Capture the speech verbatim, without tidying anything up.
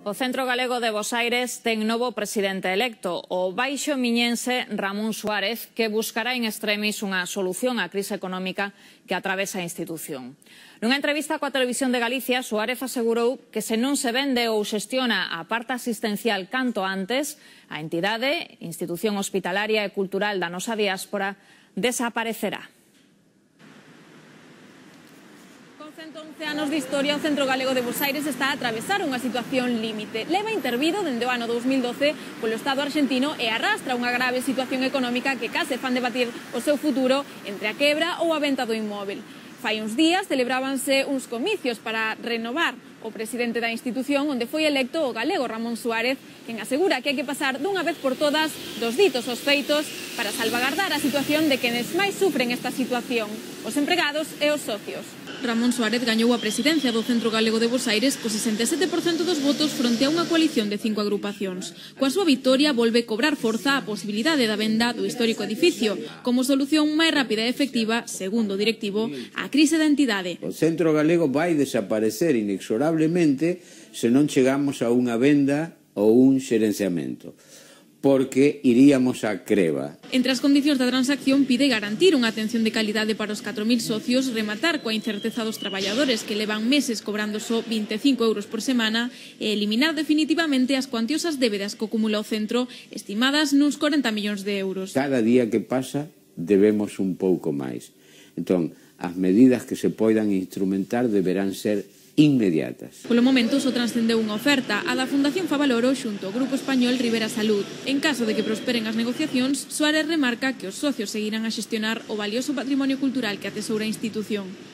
O Centro Galego de Bosaires ten novo presidente electo, o baixo miñense Ramón Suárez, que buscará en extremis unha solución á crise económica que atravesa a institución. Nunha entrevista coa Televisión de Galicia, Suárez asegurou que se non se vende ou xestiona a parte asistencial canto antes, a entidade, institución hospitalaria e cultural da nosa diáspora, desaparecerá. ciento once anos de historia, o Centro Galego de Bosaires está a atravesar unha situación límite. Leva intervido dende o ano dous mil doce polo Estado argentino e arrastra unha grave situación económica que case fan debatir o seu futuro entre a quebra ou a venta do inmóvel. Fai uns días celebrábanse uns comicios para renovar o presidente da institución, onde foi electo o galego Ramón Suárez, quen asegura que hai que pasar dunha vez por todas dos ditos aos feitos para salvagardar a situación de quenes máis sufren esta situación, os empregados e os socios. Ramón Suárez gañou a presidencia do Centro Galego de Bosaires co sesenta e sete por cento dos votos fronte a unha coalición de cinco agrupacións. Coa súa vitoria volve cobrar forza a posibilidade da venda do histórico edificio como solución máis rápida e efectiva, segundo o directivo, á crise da entidade. O Centro Galego vai desaparecer inexorablemente se non chegamos a unha venda ou un xerenciamento, porque iríamos á creba. Entre as condicións da transacción pide garantir unha atención de calidade para os catro mil socios, rematar coa incerteza dos traballadores que levan meses cobrando só vinte e cinco euros por semana e eliminar definitivamente as cuantiosas débedas que acumula o centro, estimadas nuns corenta millóns de euros. Cada día que pasa debemos un pouco máis. Entón, as medidas que se poidan instrumentar deberán ser inmediatas. Polo momento só transcendeu unha oferta, a da Fundación Favaloro xunto ao Grupo Español Rivera Salud. En caso de que prosperen as negociacións, Suárez remarca que os socios seguirán a xestionar o valioso patrimonio cultural que atesoura a institución.